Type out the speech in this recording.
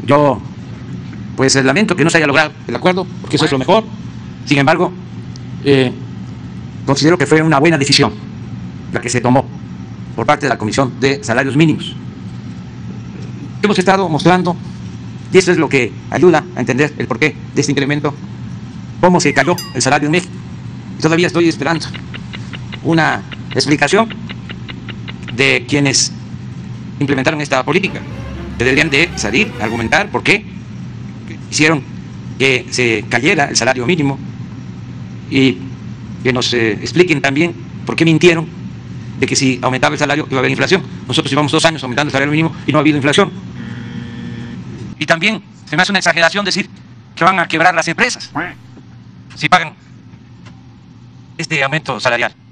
Yo, pues lamento que no se haya logrado el acuerdo, porque eso es lo mejor. Sin embargo, considero que fue una buena decisión la que se tomó por parte de la Comisión de Salarios Mínimos. Hemos estado mostrando, y eso es lo que ayuda a entender el porqué de este incremento, cómo se cayó el salario en México. Y todavía estoy esperando una explicación de quienes implementaron esta política, que deberían de salir a argumentar por qué hicieron que se cayera el salario mínimo y que nos expliquen también por qué mintieron de que si aumentaba el salario iba a haber inflación. Nosotros llevamos 2 años aumentando el salario mínimo y no ha habido inflación. Y también se me hace una exageración decir que van a quebrar las empresas si pagan este aumento salarial.